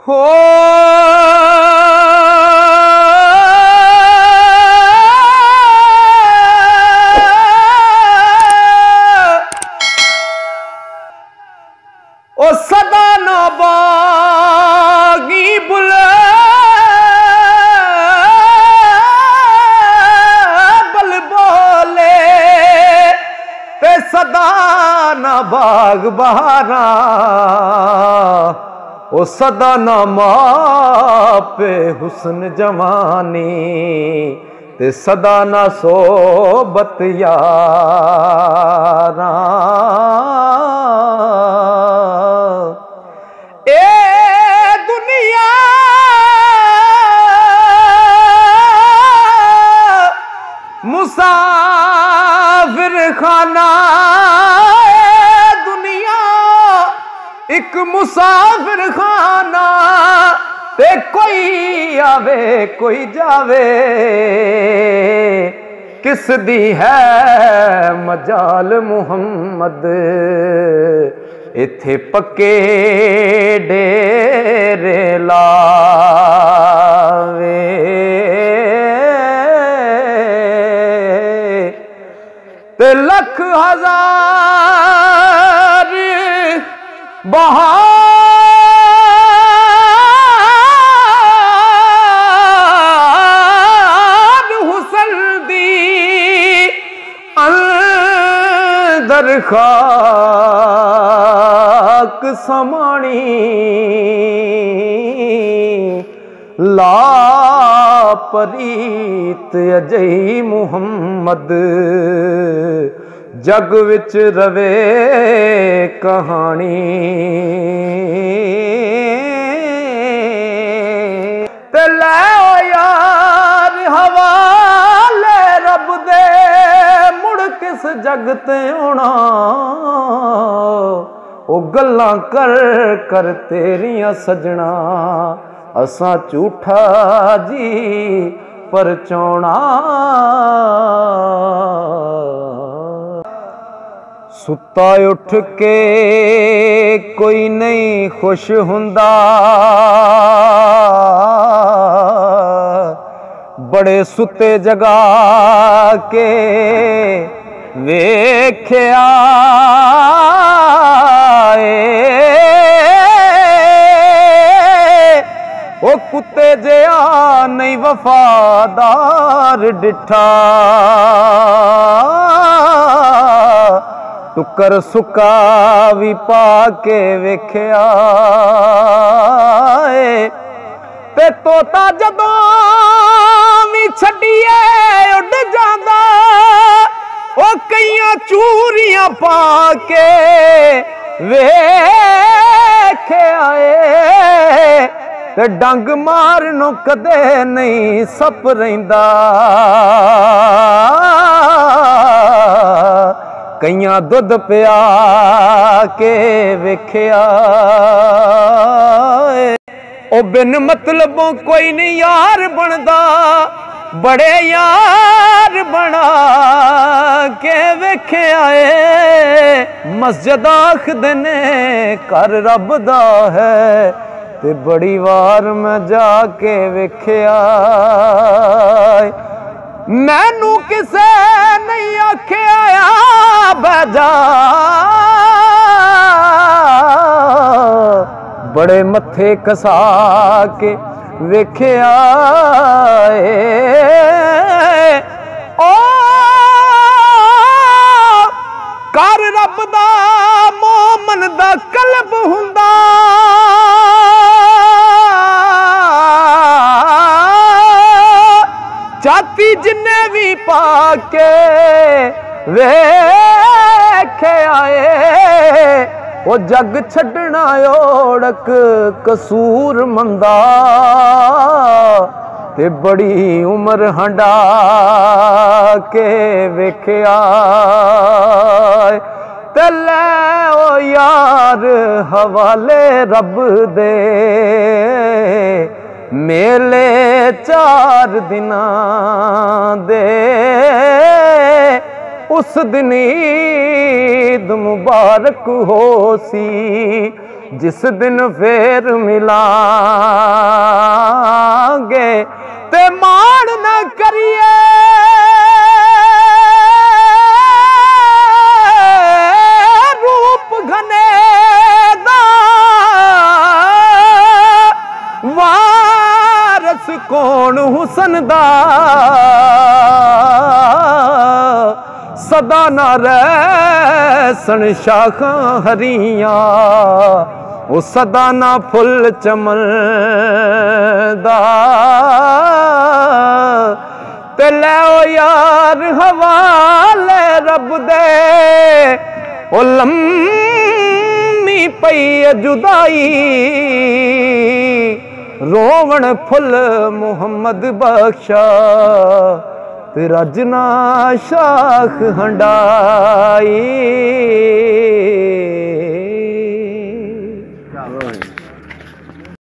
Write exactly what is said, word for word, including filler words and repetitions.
हो ओ सदा ना बागी बुले बल बोले ते सदा ना बाग बहारा ओ सदा ना मापे हुस्न जवानी ते सदा ना सोबत यारा ए दुनिया मुसाफिर खाना एक मुसाफिर खाना ते कोई आवे कोई जावे किस दी है मजाल मुहम्मद इथे पक्के डेरे लावे ते लख हजार बहार हुसन दी अंदर खाक समानी लापरीत अजई मुहम्मद जग विच रवे कहानी ते लै यार हवाले रब दे मुड़ किस जग ते आना ओ गल्लां कर कर तेरियां सजना असां झूठा जी परचौना सुता उठ के कोई नहीं खुश हुंदा बड़े सुते जगा के वेख्या ओ कुत्ते जिया नहीं वफादार डिठा टुकर सुका भी पाके वेख्या ते तोता जदों भी छड्डिए उड़ जांदा ओ कईयां चूरियां पाके वेख्या ते डंग मारनो कदे नहीं सप रहिंदा कईयां दुध पिया के वेख्या ओ बिन मतलबों कोई नहीं यार बनदा बड़े यार बना के वेख्या मस्जिद आखदे ने घर रब दा है ते बड़ी वार मैं जाके वेख्या मैनू किसे नहीं आख्या बजा बड़े मथे कसा के वेख्या ओ कर रब दा मोमन दा कल्ब हुंदा जाती जिन्ने भी पाके वेखे आए वो जग छड़ना ओड़क कसूर मंदा ते बड़ी उम्र हंडा के वेख्या ते लै ओ यार हवाले रब दे मेले चार दिना दे उस दिन ईद मुबारक हो सी जिस दिन फेर मिलांगे ते मान न करिए रूप घने दा वारस कौन हुसन दा सदा ना रहसन शाखां हरियां वो सदा ना फुल चमनदा ते लै ओ यार हवाले रब दे ओ लम्मी पई जुदाई रोवण फुल मुहम्मद बख्शा तेरा जना शाख हंडाई।